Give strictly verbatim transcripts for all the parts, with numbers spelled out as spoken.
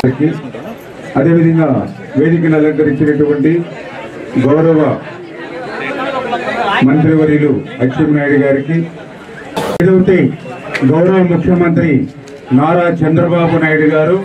అదేవిధంగా వేదికను అలంకరించినటువంటి గౌరవ మంత్రివర్యులు అచ్చెన్నాయుడు గారికి, ఏదైతే గౌరవ ముఖ్యమంత్రి నారా చంద్రబాబు నాయుడు గారు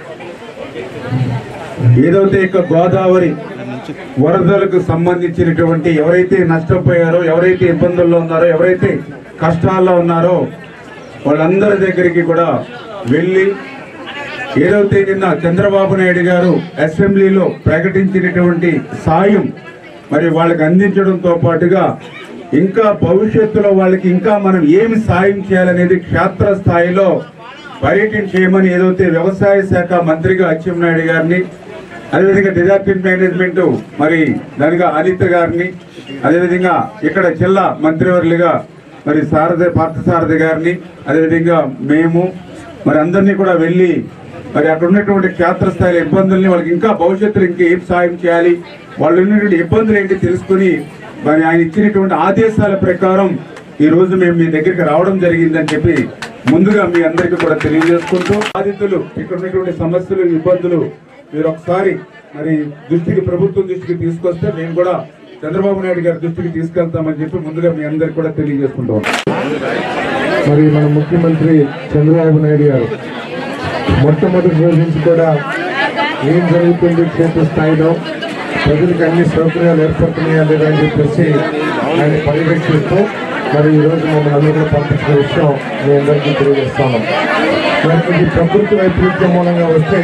ఏదైతే ఇక గోదావరి వరదలకు సంబంధించినటువంటి ఎవరైతే నష్టపోయారో, ఎవరైతే ఇబ్బందుల్లో ఉన్నారో, ఎవరైతే కష్టాల్లో ఉన్నారో వాళ్ళందరి దగ్గరికి కూడా వెళ్ళి ఏదైతే నిన్న చంద్రబాబు నాయుడు గారు అసెంబ్లీలో ప్రకటించినటువంటి సాయం మరి వాళ్ళకి అందించడంతో పాటుగా ఇంకా భవిష్యత్తులో వాళ్ళకి ఇంకా మనం ఏమి సాయం చేయాలనేది క్షేత్ర స్థాయిలో పర్యటన చేయమని ఏదైతే వ్యవసాయ శాఖ మంత్రిగా అచ్చెన్నాయుడు గారిని, అదేవిధంగా డిజాస్టర్ మేనేజ్మెంట్ మరి దానిగా అనిత గారిని, అదేవిధంగా ఇక్కడ జిల్లా మంత్రివర్యులుగా మరి సారథి పార్థసారథి గారిని, అదేవిధంగా మేము మరి అందరినీ కూడా వెళ్ళి మరి అక్కడ ఉన్నటువంటి క్షేత్రస్థాయిలో ఇబ్బందుల్ని వాళ్ళకి ఇంకా భవిష్యత్తులో ఇంకా ఏం సాయం చేయాలి, వాళ్ళు ఉన్నటువంటి ఇబ్బందులు ఏంటి తెలుసుకుని మరి ఆయన ఇచ్చినటువంటి ఆదేశాల ప్రకారం ఈ రోజు మేము మీ దగ్గరికి రావడం జరిగిందని చెప్పి ముందుగా మీ అందరికీ కూడా తెలియజేసుకుంటూ, బాధితులు ఇక్కడ ఉన్నటువంటి సమస్యలు ఇబ్బందులు మీరు ఒకసారి మరి దృష్టికి ప్రభుత్వం దృష్టికి తీసుకొస్తే మేము కూడా చంద్రబాబు నాయుడు గారి దృష్టికి తీసుకెళ్తామని చెప్పి ముందుగా మీ అందరికి కూడా తెలియజేసుకుంటూ ఉన్నాం. మరి మన ముఖ్యమంత్రి చంద్రబాబు నాయుడు గారు మొట్టమొదటి రోజు నుంచి కూడా ఏం జరుగుతుంది క్షేత్ర స్థాయిలో, ప్రజలకు అన్ని సౌకర్యాలు ఏర్పడుతున్నాయా లేదా అని చెప్పేసి ఆయన పర్యవేక్షిస్తూ మరి ఈరోజు మమ్మల్ని అందరూ పంపించిన విషయం మీ అందరికీ తెలియజేస్తాను. మరి ఇది ప్రకృతి వైపరీత్యం మూలంగా వస్తే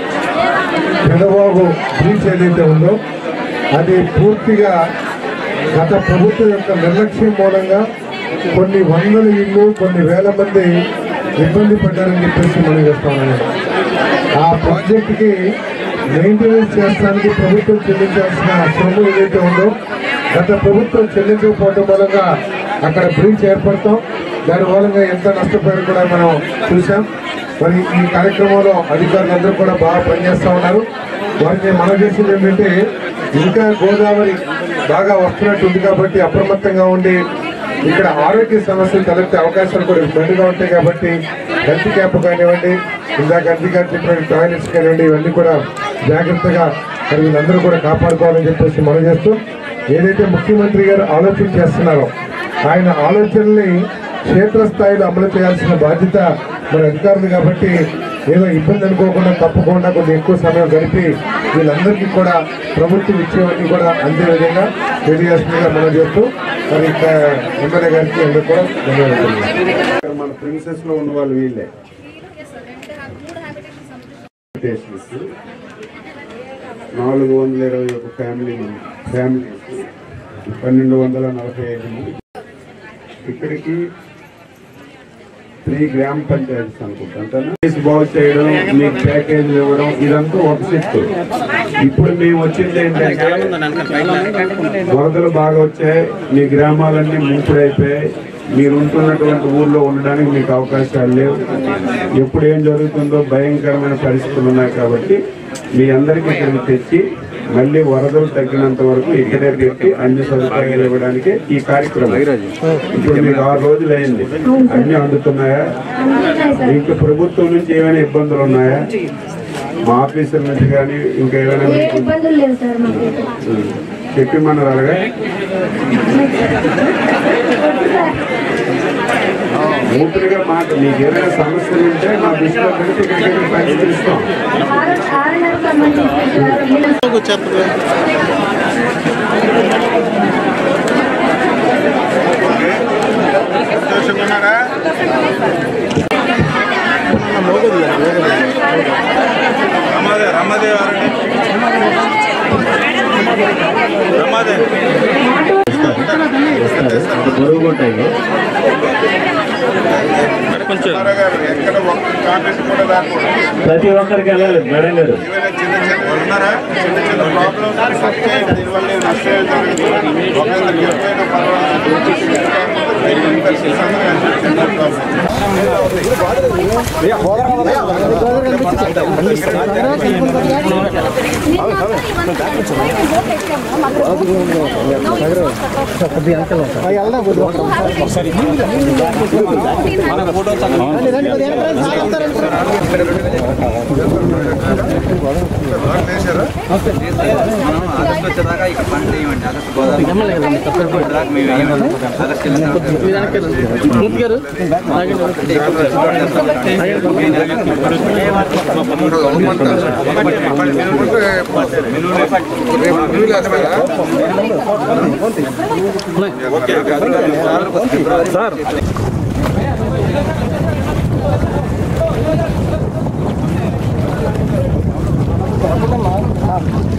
పెదవాగు బ్రీచ్ ఏదైతే ఉందో అది పూర్తిగా గత ప్రభుత్వం యొక్క నిర్లక్ష్యం మూలంగా కొన్ని వందల ఇళ్ళు కొన్ని వేల మంది ఇబ్బంది పడ్డారని చెప్పేసి మనం చెప్తాను. ఆ ప్రాజెక్టుకి మెయింటెనెన్స్ చేస్తానికి ప్రభుత్వం చెల్లించాల్సిన సొమ్ము ఏదైతే ఉందో గత ప్రభుత్వం చెల్లించకపోవడం మూలంగా అక్కడ బ్రీచ్ ఏర్పడతాం, దాని మూలంగా ఎంత నష్టపోయారో కూడా మనం చూసాం. మరి ఈ కార్యక్రమంలో అధికారులందరూ కూడా బాగా పనిచేస్తూ ఉన్నారు. వారికి మనం చేసింది ఏంటంటే ఇంకా గోదావరి బాగా వస్తున్నట్టు ఉంది కాబట్టి అప్రమత్తంగా ఉండి ఇక్కడ ఆరోగ్య సమస్యలు తలెత్తే అవకాశాలు కూడా మెండుగా ఉంటాయి కాబట్టి హెల్త్ క్యాంప్ కానివ్వండి, ఇందాక అధికారులు చెప్పిన టాయిలెట్స్ కానివ్వండి, ఇవన్నీ కూడా జాగ్రత్తగా మరి వీళ్ళందరూ కూడా కాపాడుకోవాలని చెప్పేసి మనం చేస్తూ ఏదైతే ముఖ్యమంత్రి గారు ఆలోచన చేస్తున్నారో ఆయన ఆలోచనల్ని క్షేత్రస్థాయిలో అమలు చేయాల్సిన బాధ్యత మరి అధికారులు కాబట్టి ఏదో ఇబ్బంది అనుకోకుండా తప్పకుండా కొంచెం ఎక్కువ సమయం గడిపి వీళ్ళందరికీ కూడా ప్రభుత్వం ఇచ్చేవన్నీ కూడా అందే విధంగా తెలియజేస్తుందిగా మనం చేస్తూ మరి ఎమ్మెల్యే గారికి అందరూ కూడా ధన్యవాదాలు. మన ప్రిన్సెస్ లో ఉన్న వాళ్ళు వీళ్ళే నాలుగు వందల ఇరవై ఒక ఫ్యామిలీ ఫ్యామిలీ పన్నెండు వందల నలభై ఐదు మంది ఇక్కడికి త్రీ గ్రామ పంచాయతీస్ అనుకుంటాను బాగు చేయడం, మీకు ప్యాకేజీలు ఇవ్వడం ఇదంతా ఒక శక్తి. ఇప్పుడు మేము వచ్చింది ఏంటంటే వరదలు బాగా వచ్చాయి, మీ గ్రామాలన్నీ ముంపుడైపోయాయి, మీరు ఉంటున్నటువంటి ఊర్లో ఉండడానికి మీకు అవకాశాలు లేవు, ఎప్పుడు ఏం జరుగుతుందో భయంకరమైన పరిస్థితులు ఉన్నాయి కాబట్టి మీ అందరికీ ఇక్కడికి తెచ్చి మళ్ళీ వరదలు తగ్గినంత వరకు ఇక్కడే పెట్టి అన్ని సదుపాయాలు ఇవ్వడానికి ఈ కార్యక్రమం. ఇప్పుడు మీకు ఆరు రోజులు అయింది, అన్ని అందుతున్నాయా? ఇంకా ప్రభుత్వం నుంచి ఏమైనా ఇబ్బందులు ఉన్నాయా? మా ఆఫీసర్ నుంచి కానీ ఇంకా ఏమైనా చెప్పిమన్నారు అలాగా? పూర్తిగా మాకు మీకు ఏదైనా సమస్యలు ఉంటే మా దృష్టిలో పెడితే ఇక్కడికి పరిష్కరిస్తాం. రమాదే రమాదే రమాదే బరువు ఉంటాయి ఎక్కడ ప్రతి ఒక్కరికి వెళ్ళాలి మేడం గారు. చిన్న చిన్న ఉన్నారా చిన్న చిన్న ప్రాబ్లమ్స్ దీనివల్ల నష్టం వచ్చేదాకా ఇక్కడ పని చేయమండి ఆగస్టు గోదావరి మేము సార్